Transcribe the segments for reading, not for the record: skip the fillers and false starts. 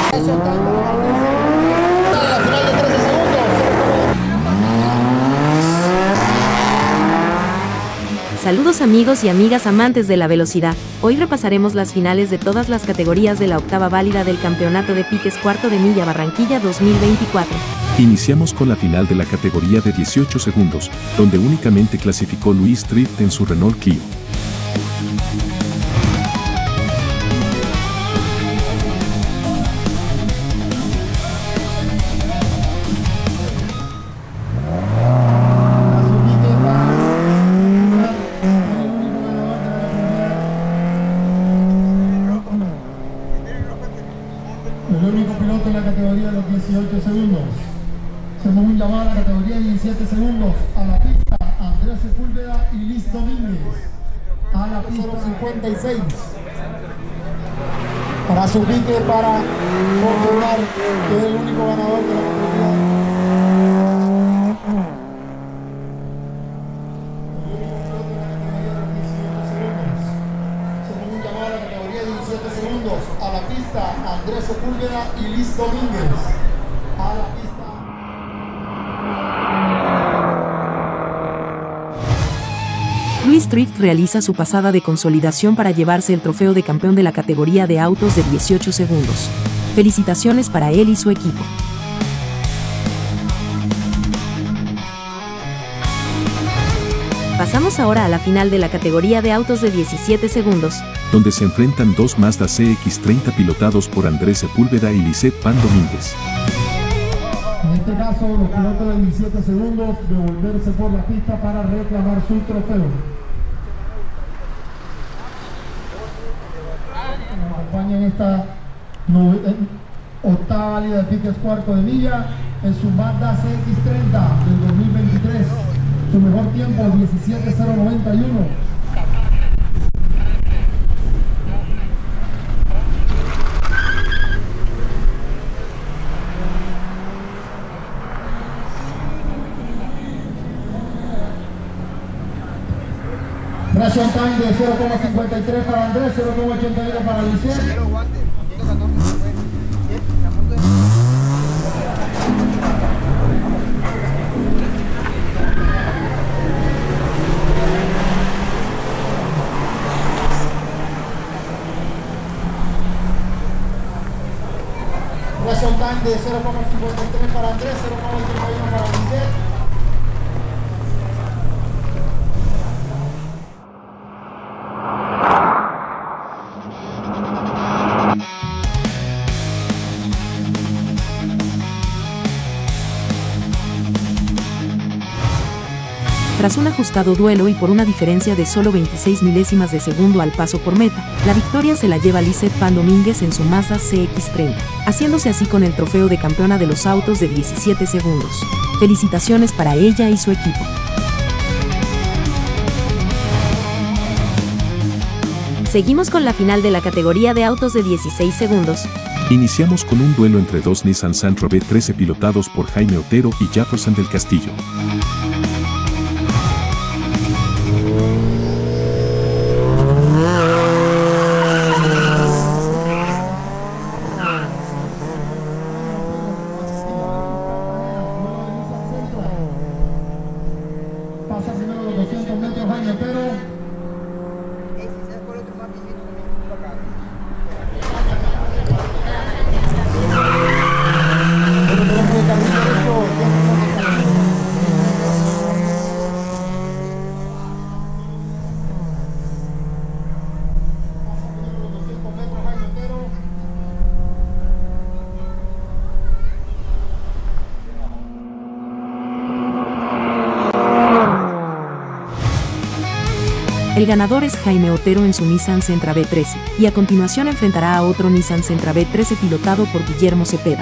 Saludos amigos y amigas amantes de la velocidad. Hoy repasaremos las finales de todas las categorías de la octava válida del Campeonato de Piques Cuarto de Milla Barranquilla 2024. Iniciamos con la final de la categoría de 18 segundos, donde únicamente clasificó Luis Drift en su Renault Clio. El único piloto en la categoría de los 18 segundos. Hacemos un llamado a la categoría de 17 segundos. A la pista, Andrés Sepúlveda y Liz Domínguez. A la pista 56. Para subir, para confirmar que es el único ganador de la categoría. Segundos a la pista, Andrés Sepúlveda y Liz Domínguez. A la pista. Luis Drift realiza su pasada de consolidación para llevarse el trofeo de campeón de la categoría de autos de 18 segundos. Felicitaciones para él y su equipo. Pasamos ahora a la final de la categoría de autos de 17 segundos, donde se enfrentan dos Mazda CX-30 pilotados por Andrés Sepúlveda y Lisette Pan Domínguez. En este caso, los pilotos de 17 segundos devolverse por la pista para reclamar su trofeo. Nos acompaña en esta octava válida de Piques Cuarto de Milla en su Mazda CX-30 del 2023. Su mejor tiempo, 17.091. Ration time de 0.53 para Andrés, 0.81 para Lisette. Ration time de 0.53 para Andrés, 0.81 para Lisette. Tras un ajustado duelo y por una diferencia de solo 26 milésimas de segundo al paso por meta, la victoria se la lleva Lisette Pan Domínguez en su Mazda CX-30, haciéndose así con el trofeo de campeona de los autos de 17 segundos. Felicitaciones para ella y su equipo. Seguimos con la final de la categoría de autos de 16 segundos. Iniciamos con un duelo entre dos Nissan Sentra V13 pilotados por Jaime Otero y Jefferson del Castillo. Pasa primero los 200 metros Jaime Otero. El ganador es Jaime Otero en su Nissan Sentra V13, y a continuación enfrentará a otro Nissan Sentra V13 pilotado por Guillermo Cepeda.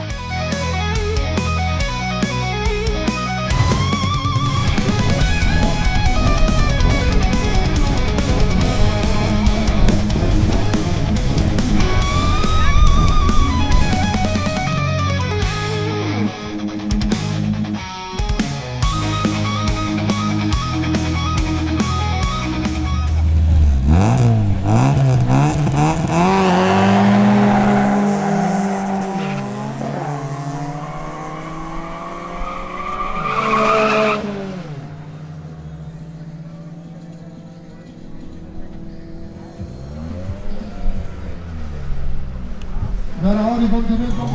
ganador y continúe con...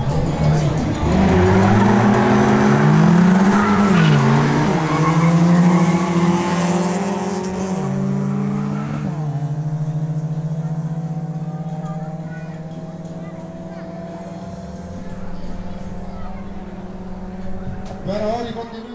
Ganador y continúe.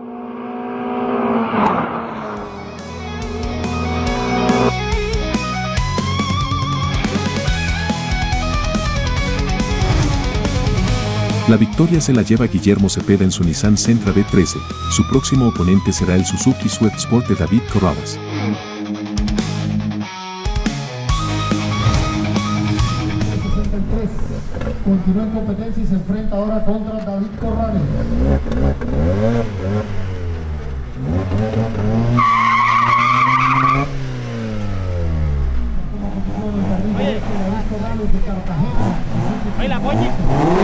La victoria se la lleva Guillermo Cepeda en su Nissan Sentra B13. Su próximo oponente será el Suzuki Swift Sport de David Corrales. Continúa en competencia y se enfrenta ahora contra David Corrales. Oye, la polla.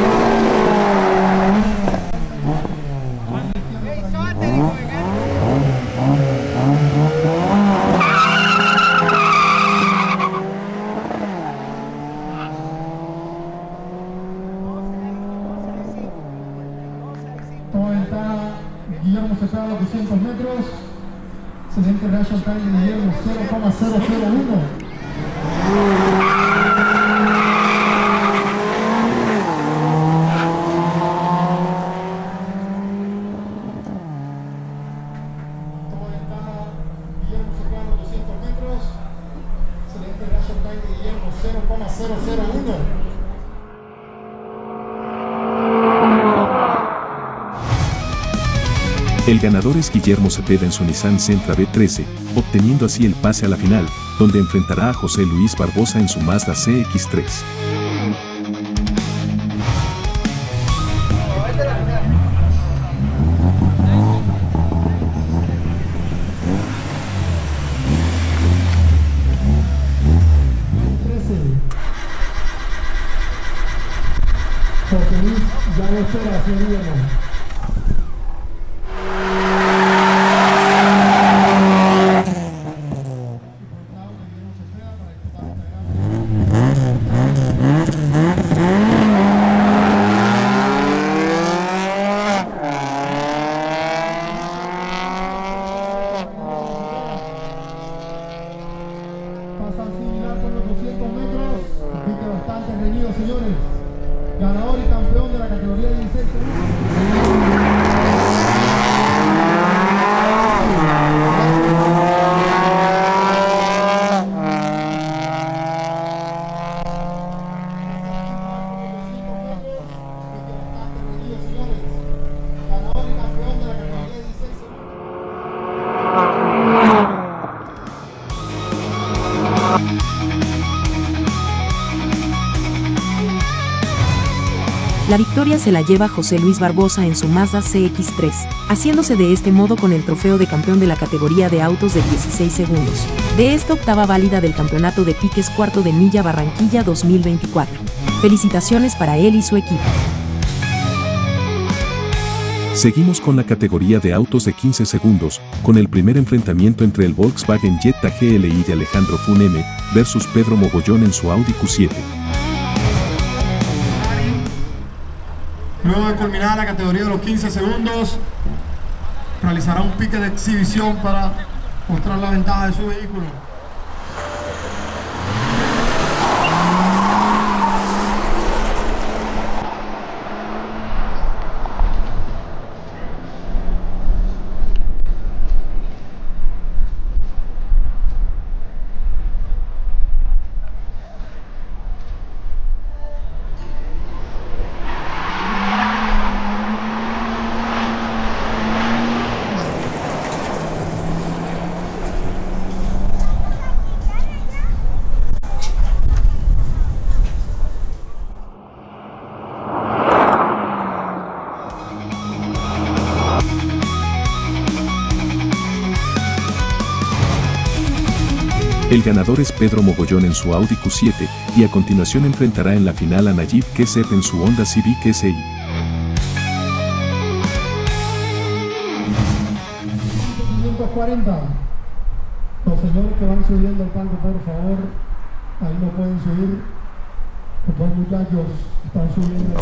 Toma ventaja Guillermo Cepeda a los 200 metros. Excelente reaction time de Guillermo, 0,001. El ganador es Guillermo Cepeda en su Nissan Sentra B13, obteniendo así el pase a la final, donde enfrentará a José Luis Barbosa en su Mazda CX-3. José Luis ya no espera, señor Guillermo. Pasan sin mirar por los 200 metros, compite bastante reñido, señores. Ganador y campeón de la categoría 16 La victoria se la lleva José Luis Barbosa en su Mazda CX-3, haciéndose de este modo con el trofeo de campeón de la categoría de autos de 16 segundos. De esta octava válida del campeonato de piques cuarto de milla Barranquilla 2024. Felicitaciones para él y su equipo. Seguimos con la categoría de autos de 15 segundos, con el primer enfrentamiento entre el Volkswagen Jetta GLI de Alejandro Fun M versus Pedro Mogollón en su Audi Q7. Luego de culminar la categoría de los 15 segundos, realizará un pique de exhibición para mostrar la ventaja de su vehículo. El ganador es Pedro Mogollón en su Audi Q7 y a continuación enfrentará en la final a Nayib Kesep en su Honda Civic SI. 540. Los señores que van subiendo al palco, por favor, ahí no pueden subir. Los dos muchachos están subiendo.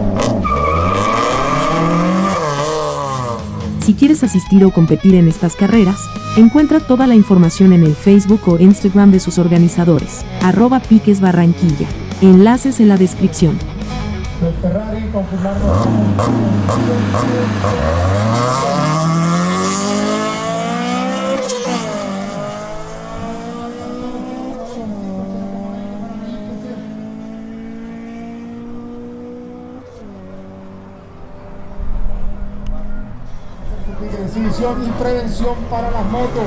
Si quieres asistir o competir en estas carreras, encuentra toda la información en el Facebook o Instagram de sus organizadores, @piquesbarranquilla. Enlaces en la descripción. Los Ferrari confirmaron. Exhibición y prevención para las motos.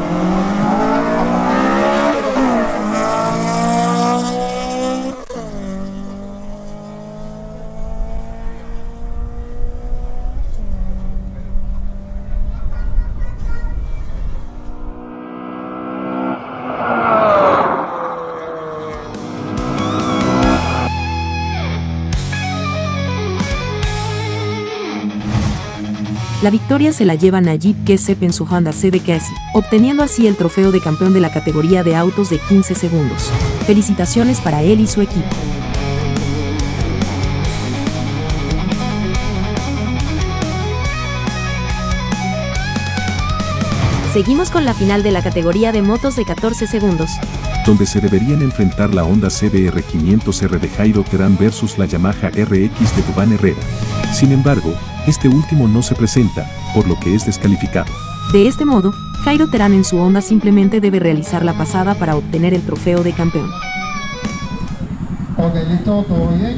La victoria se la lleva Najib Kessep en su Honda CB, obteniendo así el trofeo de campeón de la categoría de autos de 15 segundos. Felicitaciones para él y su equipo. Seguimos con la final de la categoría de motos de 14 segundos. Donde se deberían enfrentar la Honda CBR 500R de Jairo Terán versus la Yamaha RX de Duván Herrera. Sin embargo, este último no se presenta, por lo que es descalificado. De este modo, Jairo Terán en su Honda simplemente debe realizar la pasada para obtener el trofeo de campeón. Ok, listo, todo bien.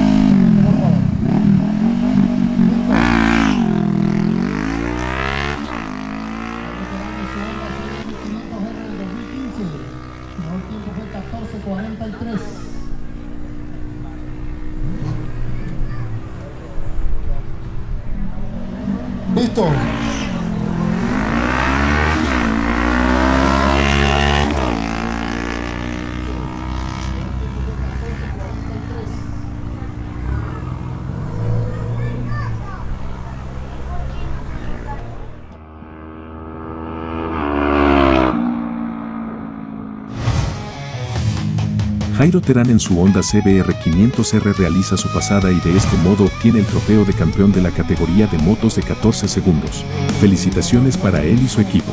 Listo. Jairo Terán en su Honda CBR 500R realiza su pasada y de este modo obtiene el trofeo de campeón de la categoría de motos de 14 segundos. Felicitaciones para él y su equipo.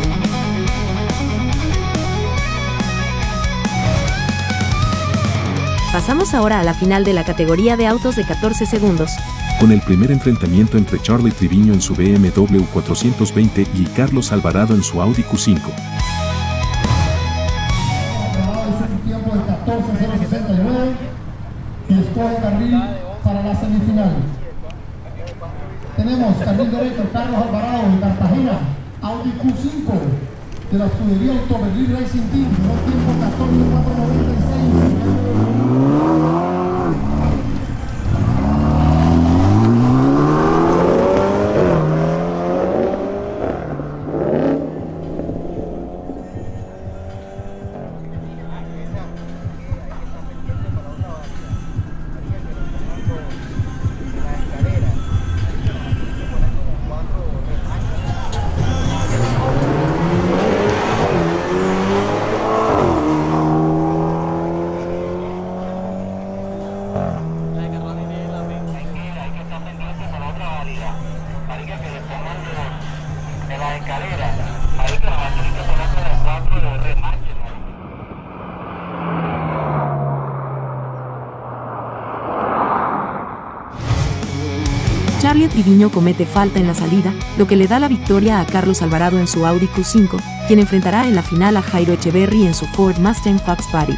Pasamos ahora a la final de la categoría de autos de 14 segundos. Con el primer enfrentamiento entre Charlie Triviño en su BMW 420 y Carlos Alvarado en su Audi Q5. Y escoge carril para la semifinal. Tenemos carril derecho Carlos Alvarado de Cartagena, Audi Q5 de la escudería Automobil Racing Team, tiempo 14.496. Charlie Triviño comete falta en la salida, lo que le da la victoria a Carlos Alvarado en su Audi Q5, quien enfrentará en la final a Jairo Echeverry en su Ford Mustang Fox Body.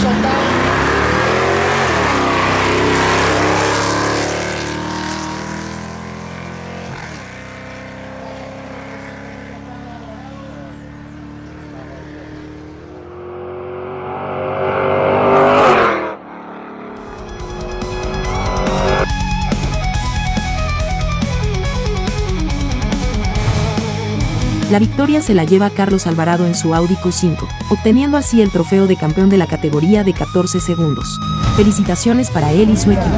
La victoria se la lleva Carlos Alvarado en su Audi Q5, obteniendo así el trofeo de campeón de la categoría de 14 segundos. Felicitaciones para él y su equipo.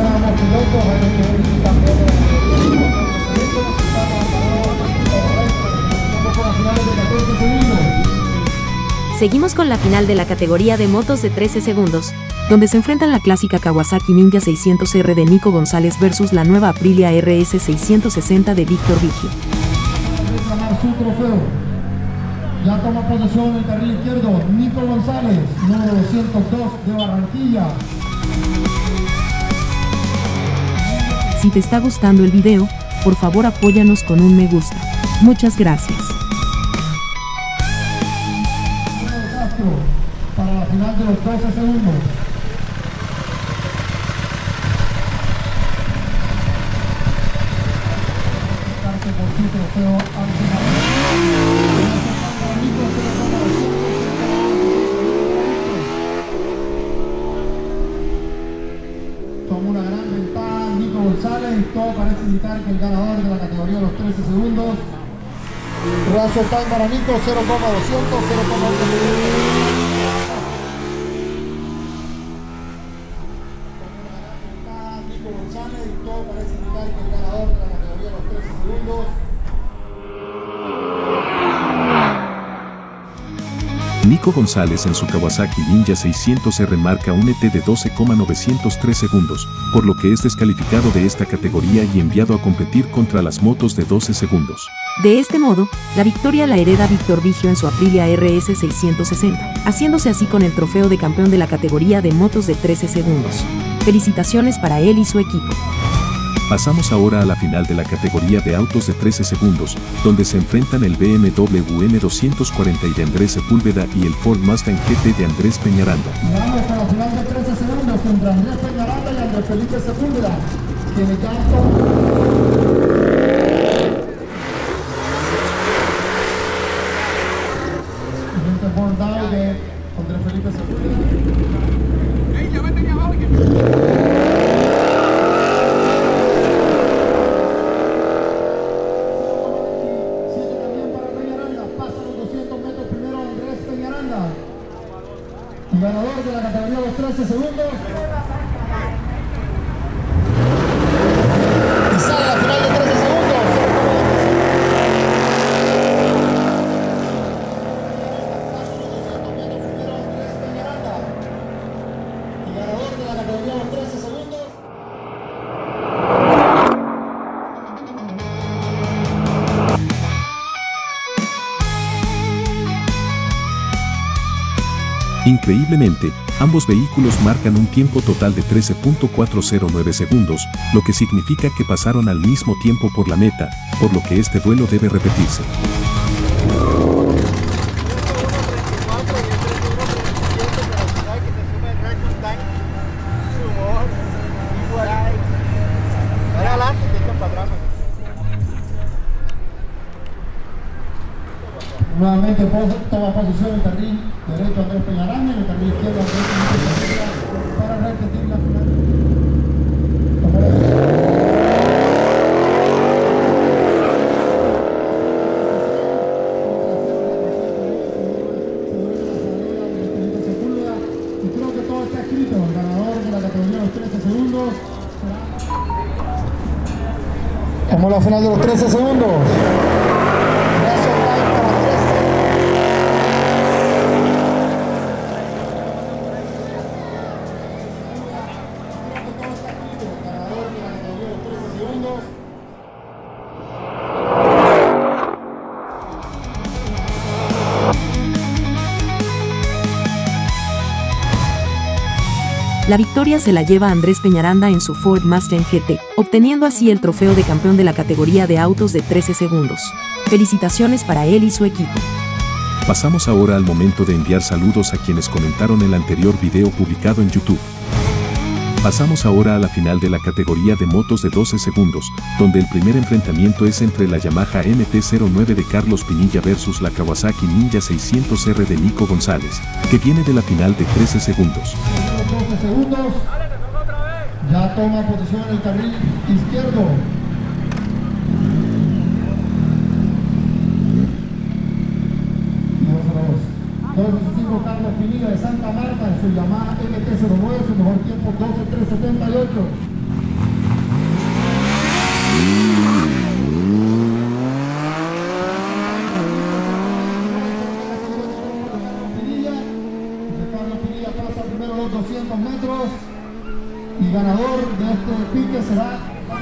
Seguimos con la final de la categoría de motos de 13 segundos, donde se enfrentan la clásica Kawasaki Ninja 600R de Nico González versus la nueva Aprilia RS 660 de Víctor Vigio. Su trofeo. Ya toma posesión en el carril izquierdo Nico González, número 202 de Barranquilla. Si te está gustando el video, por favor apóyanos con un me gusta. Muchas gracias. Para la final de los 12 segundos. Por su trofeo toma una gran ventaja Nico González y todo parece indicar que el ganador de la categoría de los 13 segundos. Razo time para Nico, 0,200, 0,200. Nico González y todo parece indicar que el ganador de la categoría de los 13 segundos. Nico González en su Kawasaki Ninja 600R marca un ET de 12,903 segundos, por lo que es descalificado de esta categoría y enviado a competir contra las motos de 12 segundos. De este modo, la victoria la hereda Víctor Vigio en su Aprilia RS 660, haciéndose así con el trofeo de campeón de la categoría de motos de 13 segundos. Felicitaciones para él y su equipo. Pasamos ahora a la final de la categoría de autos de 13 segundos, donde se enfrentan el BMW M240i de Andrés Sepúlveda y el Ford Mustang GT de Andrés Peñaranda. Vamos a la final de 13 segundos entre Andrés Peñaranda y Andrés Felipe Sepúlveda, quienes ya Ford Down de Andrés Felipe Sepúlveda. ¡Ey, ya vete aquí abajo! Ganador de la categoría de los 13 segundos. Y sale a la final de 13 segundos. Y ganador de la categoría de los 13 segundos. Increíblemente, ambos vehículos marcan un tiempo total de 13.409 segundos, lo que significa que pasaron al mismo tiempo por la meta, por lo que este duelo debe repetirse. Nuevamente toma posición en el carril derecho Andrés Peñaranda y en el carril izquierdo Andrés Peñaranda para repetir la final. Y creo que todo está escrito. El ganador de la categoría de los 13 segundos será... Como la final de los 13 segundos. La victoria se la lleva Andrés Peñaranda en su Ford Mustang GT, obteniendo así el trofeo de campeón de la categoría de autos de 13 segundos. Felicitaciones para él y su equipo. Pasamos ahora al momento de enviar saludos a quienes comentaron el anterior video publicado en YouTube. Pasamos ahora a la final de la categoría de motos de 12 segundos, donde el primer enfrentamiento es entre la Yamaha MT-09 de Carlos Pinilla versus la Kawasaki Ninja 600R de Nico González, que viene de la final de 13 segundos. 12 segundos. Ya toma posición en el carril izquierdo. Y 2:25 Carlos Pinilla de Santa Marta en su Yamaha MT-09, su mejor tiempo 12:378. Carlos Pinilla pasa primero los 200 metros y ganador de este pique será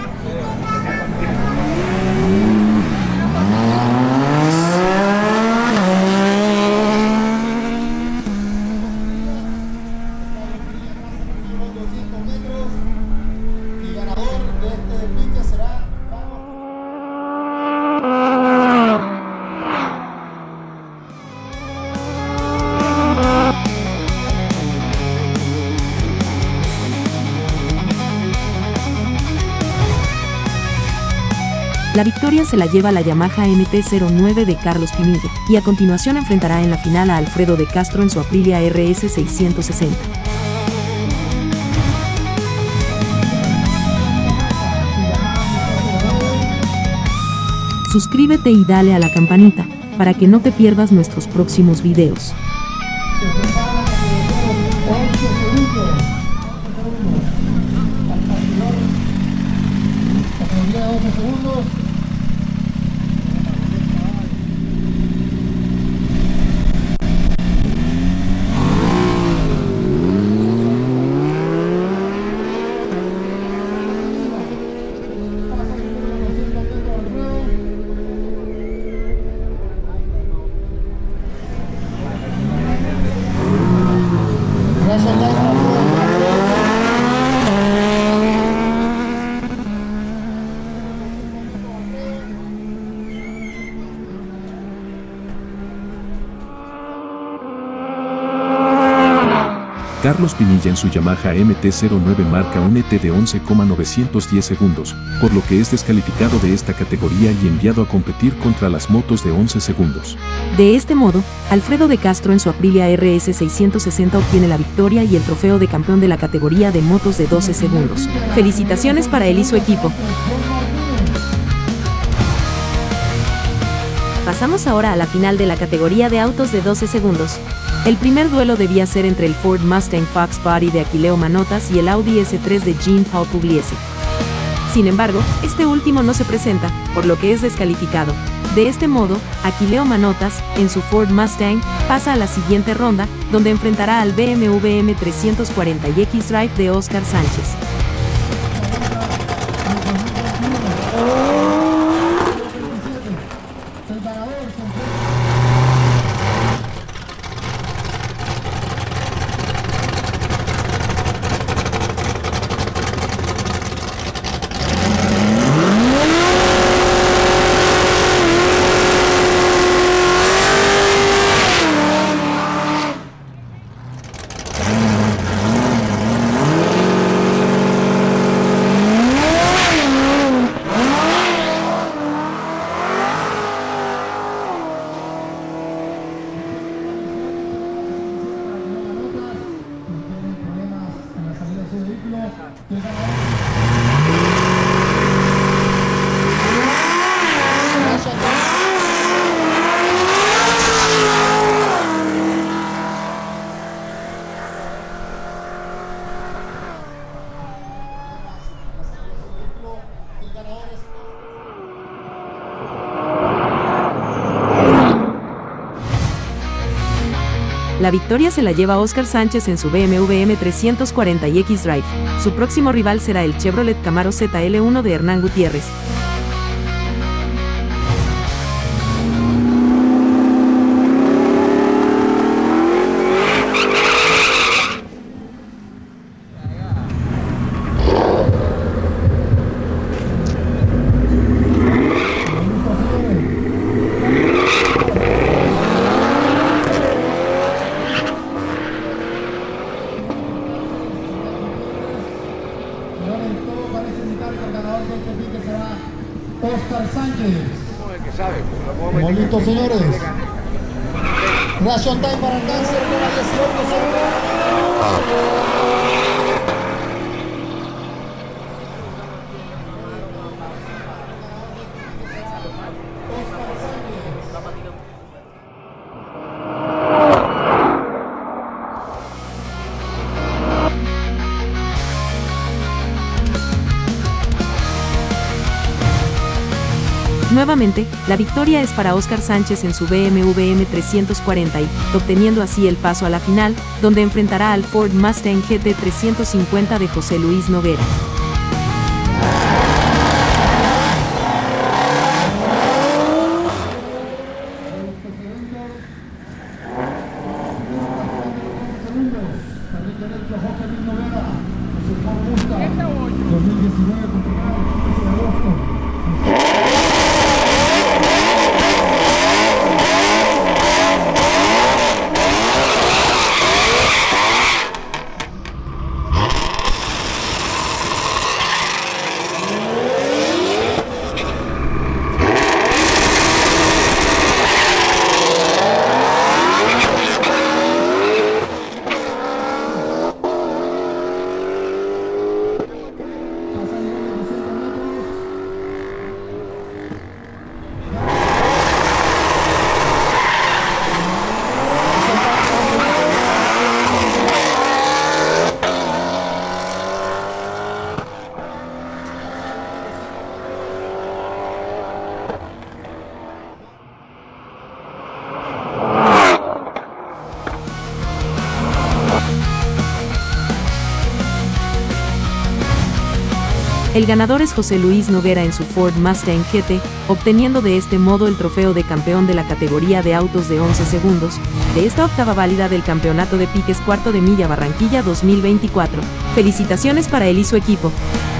La victoria se la lleva la Yamaha MT-09 de Carlos Pinilla, y a continuación enfrentará en la final a Alfredo de Castro en su Aprilia RS 660. Suscríbete y dale a la campanita, para que no te pierdas nuestros próximos videos. Carlos Pinilla en su Yamaha MT-09 marca un ET de 11,910 segundos, por lo que es descalificado de esta categoría y enviado a competir contra las motos de 11 segundos. De este modo, Alfredo de Castro en su Aprilia RS 660 obtiene la victoria y el trofeo de campeón de la categoría de motos de 12 segundos. Felicitaciones para él y su equipo. Pasamos ahora a la final de la categoría de autos de 12 segundos. El primer duelo debía ser entre el Ford Mustang Fox Body de Aquileo Manotas y el Audi S3 de Jean-Paul Pugliese. Sin embargo, este último no se presenta, por lo que es descalificado. De este modo, Aquileo Manotas, en su Ford Mustang, pasa a la siguiente ronda, donde enfrentará al BMW M340 X-Drive de Óscar Sánchez. La victoria se la lleva Óscar Sánchez en su BMW M340 X-Drive. Su próximo rival será el Chevrolet Camaro ZL1 de Hernán Gutiérrez. el que sabe. Estamos listos, señores. Reaction time para Cáncer con la 18 segundos. Nuevamente, la victoria es para Óscar Sánchez en su BMW M340 y, obteniendo así el paso a la final, donde enfrentará al Ford Mustang GT 350 de José Luis Noguera. El ganador es José Luis Noguera en su Ford Mustang GT, obteniendo de este modo el trofeo de campeón de la categoría de autos de 11 segundos, de esta octava válida del Campeonato de Piques Cuarto de Milla Barranquilla 2024. Felicitaciones para él y su equipo.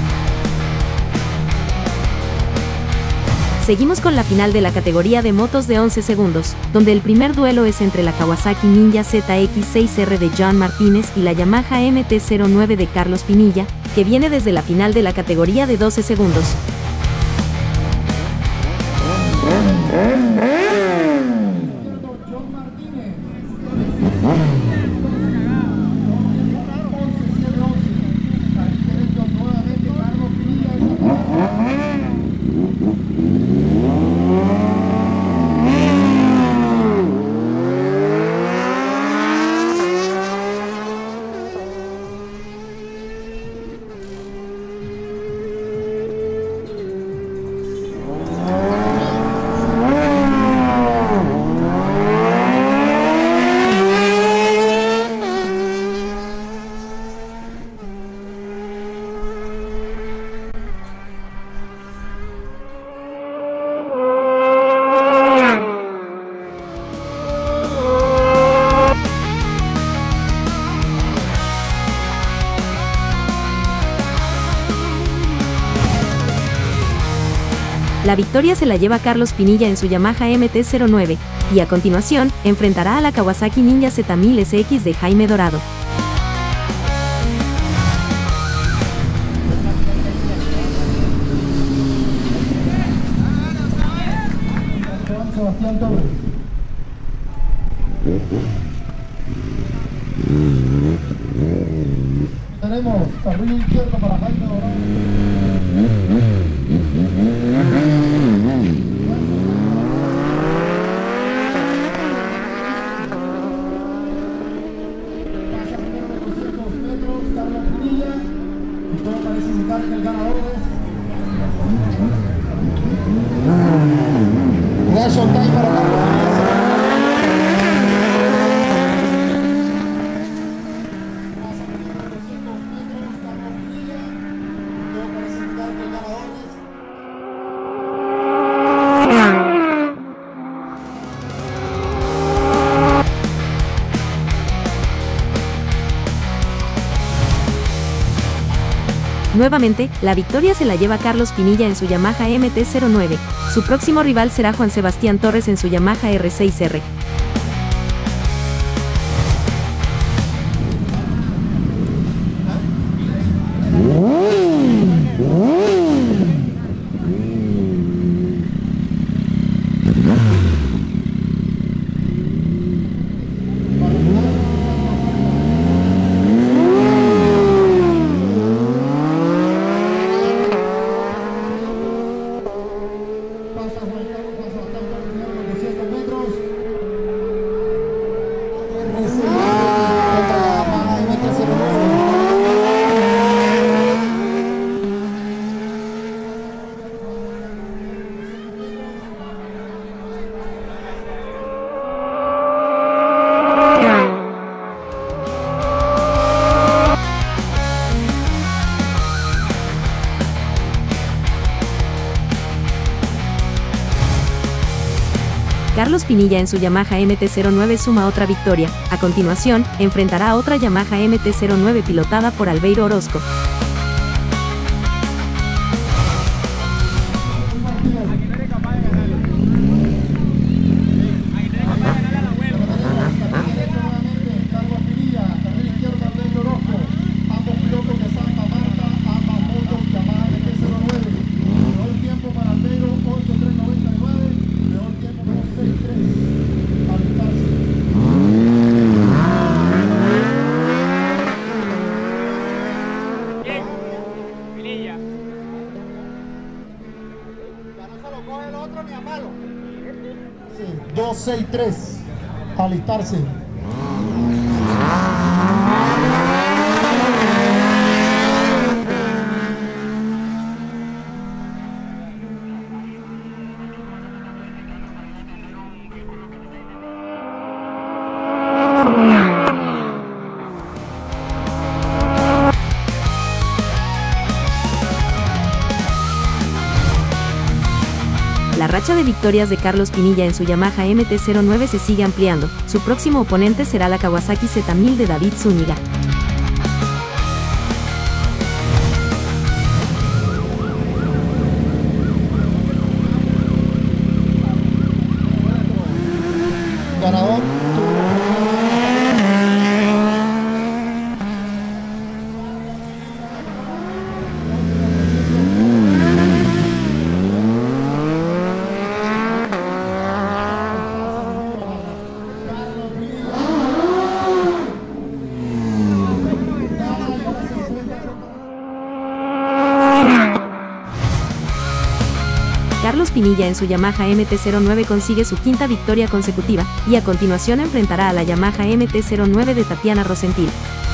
Seguimos con la final de la categoría de motos de 11 segundos, donde el primer duelo es entre la Kawasaki Ninja ZX6R de John Martínez y la Yamaha MT-09 de Carlos Pinilla, que viene desde la final de la categoría de 12 segundos. La victoria se la lleva Carlos Pinilla en su Yamaha MT-09, y a continuación, enfrentará a la Kawasaki Ninja Z1000 SX de Jaime Dorado. Sebastián Torres. Tenemos carril izquierdo para Jaime Dorado. El ganador es Reaction time para Carlos Nuevamente, la victoria se la lleva Carlos Pinilla en su Yamaha MT-09. Su próximo rival será Juan Sebastián Torres en su Yamaha R6R. Carlos Pinilla en su Yamaha MT-09 suma otra victoria. A continuación, enfrentará a otra Yamaha MT-09 pilotada por Albeiro Orozco. Coge el otro ni a malo. Sí, 2-6-3. Alistarse. La racha de victorias de Carlos Pinilla en su Yamaha MT-09 se sigue ampliando. Su próximo oponente será la Kawasaki Z1000 de David Zúñiga. Ganador. Carlos Pinilla en su Yamaha MT-09 consigue su quinta victoria consecutiva, y a continuación enfrentará a la Yamaha MT-09 de Tatiana Rosenthal.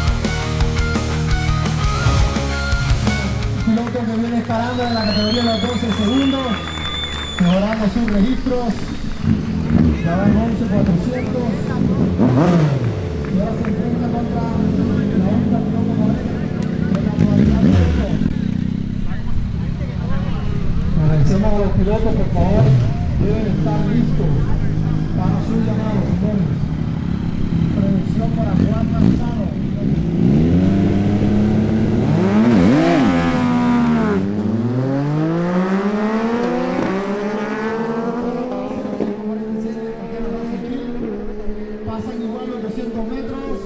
Piloto que viene escalando en la categoría de los 12 segundos, mejorando sus registros. Ya va en 11.400. Y ahora se enfrenta contra la única piloto morena de la modalidad de esto. Agradecemos a los pilotos, por favor, deben estar listos para su llamado, señores. Producción para Juan Manzano. Pasan igual los 200 metros.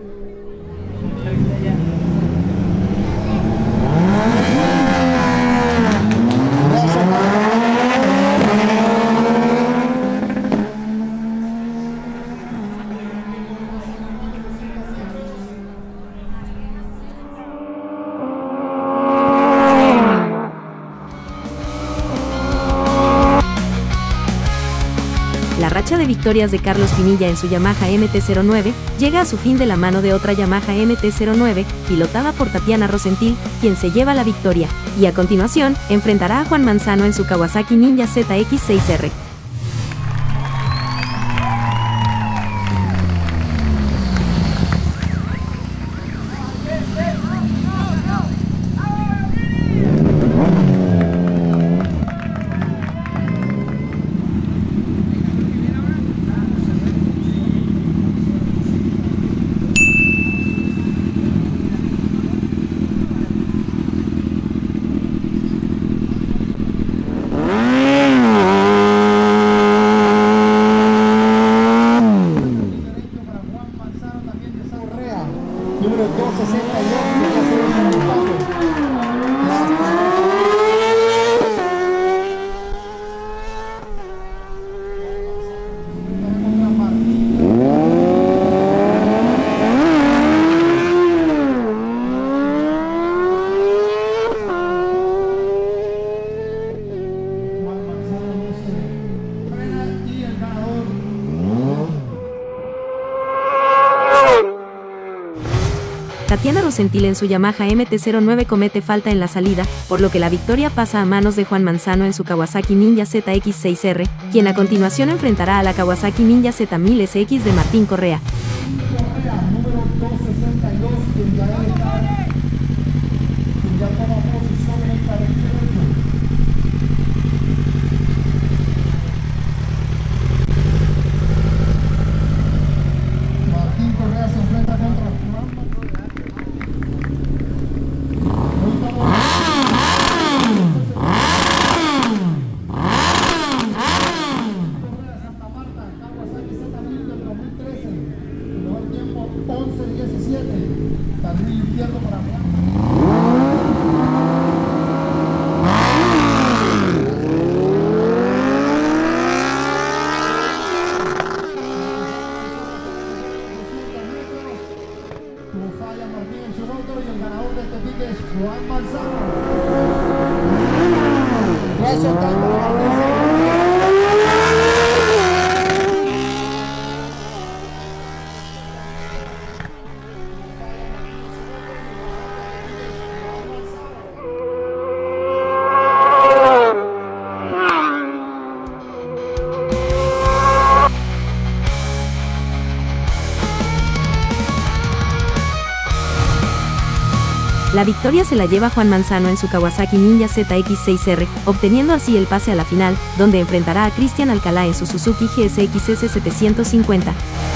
La racha de victorias de Carlos Pinilla en su Yamaha MT-09 llega a su fin de la mano de otra Yamaha MT-09, pilotada por Tatiana Rosenthal, quien se lleva la victoria, y a continuación, enfrentará a Juan Manzano en su Kawasaki Ninja ZX6R. Número 262, que va a ser el Tatiana Rosenthal en su Yamaha MT-09 comete falta en la salida, por lo que la victoria pasa a manos de Juan Manzano en su Kawasaki Ninja ZX6R, quien a continuación enfrentará a la Kawasaki Ninja Z1000 SX de Martín Correa. número 262, quien ya debe estar, quien ya toma posición en el carril. piques Juan Manzano. Paso tanto a la tercera. La victoria se la lleva Juan Manzano en su Kawasaki Ninja ZX6R, obteniendo así el pase a la final, donde enfrentará a Cristian Alcalá en su Suzuki GSX S750.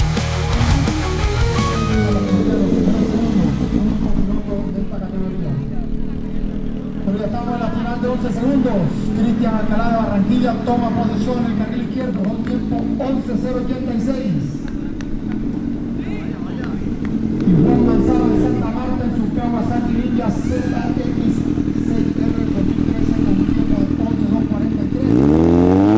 Pero ya estamos en la final de 11 segundos. Cristian Alcalá de Barranquilla toma posición en el carril izquierdo, con tiempo 11:086. Y Juan Manzano de Santa Marta en su Kawasaki Ninja ZX6R 2013 con un tiempo de 11:243.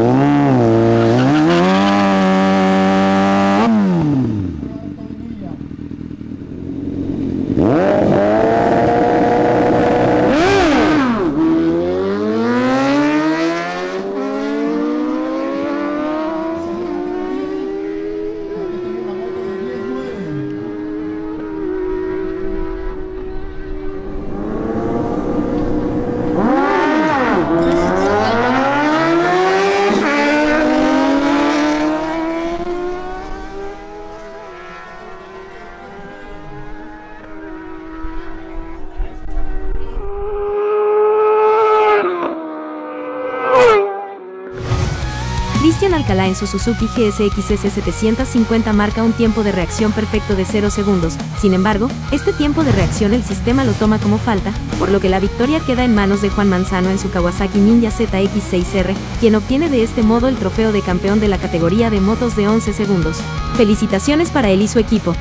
Cristian Alcalá en su Suzuki GSX S750 marca un tiempo de reacción perfecto de 0 segundos, sin embargo, este tiempo de reacción el sistema lo toma como falta, por lo que la victoria queda en manos de Juan Manzano en su Kawasaki Ninja ZX6R, quien obtiene de este modo el trofeo de campeón de la categoría de motos de 11 segundos. Felicitaciones para él y su equipo.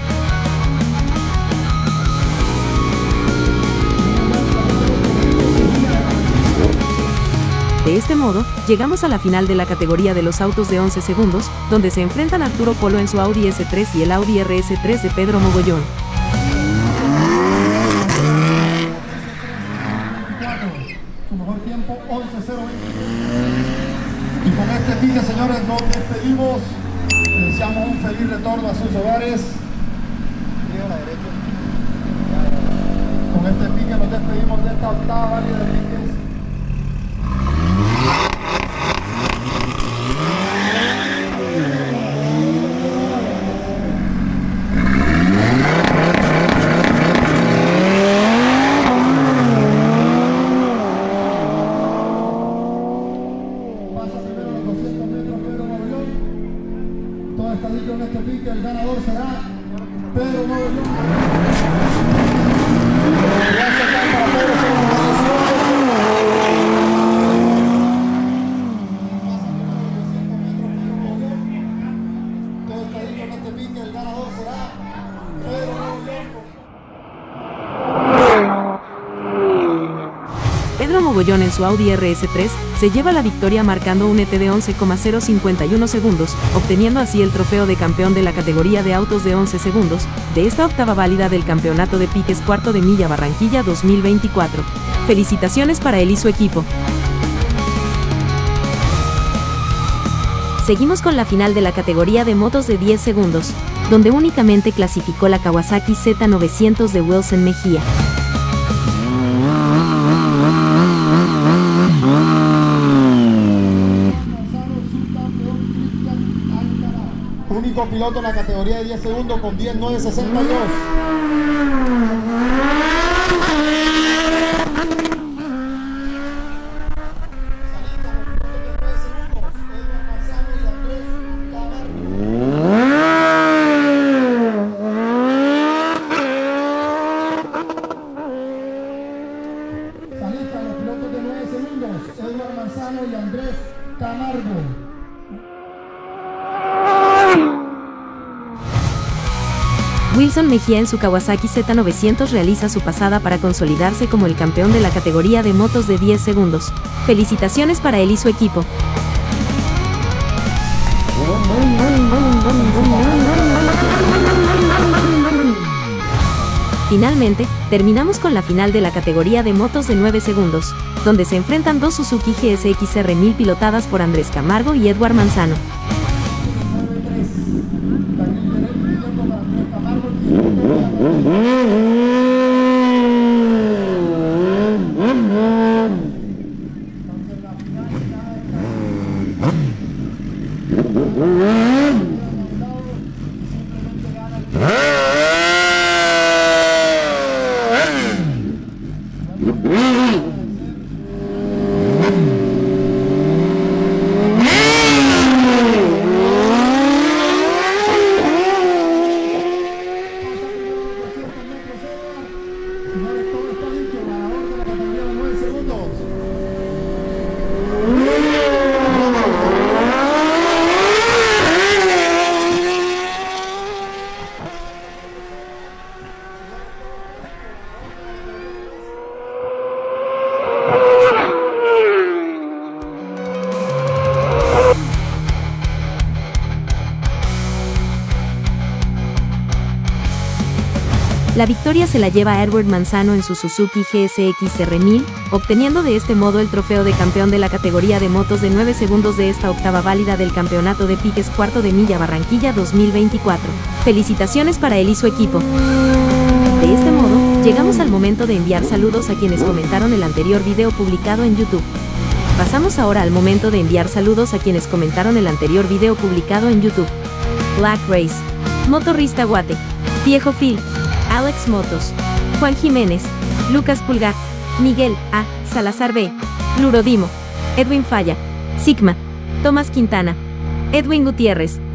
De este modo, llegamos a la final de la categoría de los autos de 11 segundos, donde se enfrentan Arturo Polo en su Audi S3 y el Audi RS3 de Pedro Mogollón. Su mejor tiempo 11:020. Y con este pique, señores, nos despedimos. Les deseamos un feliz retorno a sus hogares. Con este pique nos despedimos de esta octava válida de piques. Todo está dicho en este pique, el ganador será Pedro Mogollón. Gracias para Pedro, todo está dicho en este pique, el ganador será Pedro Mogollón. Pedro Mogollón en su Audi RS3 se lleva la victoria marcando un ET de 11,051 segundos, obteniendo así el trofeo de campeón de la categoría de autos de 11 segundos, de esta octava válida del Campeonato de Piques Cuarto de Milla Barranquilla 2024. Felicitaciones para él y su equipo. Seguimos con la final de la categoría de motos de 10 segundos, donde únicamente clasificó la Kawasaki Z900 de Wilson Mejía. Único piloto en la categoría de 10 segundos con 10.962. Salista los pilotos de 9 segundos, Edward Manzano y Andrés Camargo. Wilson Mejía en su Kawasaki Z900 realiza su pasada para consolidarse como el campeón de la categoría de motos de 10 segundos. Felicitaciones para él y su equipo. Finalmente, terminamos con la final de la categoría de motos de 9 segundos, donde se enfrentan dos Suzuki GSX-R 1000 pilotadas por Andrés Camargo y Edward Manzano. La victoria se la lleva Edward Manzano en su Suzuki GSX-R 1000, obteniendo de este modo el trofeo de campeón de la categoría de motos de 9 segundos de esta octava válida del Campeonato de Piques Cuarto de Milla Barranquilla 2024. Felicitaciones para él y su equipo. De este modo, llegamos al momento de enviar saludos a quienes comentaron el anterior video publicado en YouTube. Pasamos ahora al momento de enviar saludos a quienes comentaron el anterior video publicado en YouTube. Black Race, Motorista Guate, Viejo Phil, Alex Motos, Juan Jiménez, Lucas Pulgar, Miguel A. Salazar B, Lurodimo, Edwin Falla, Sigma, Tomás Quintana, Edwin Gutiérrez,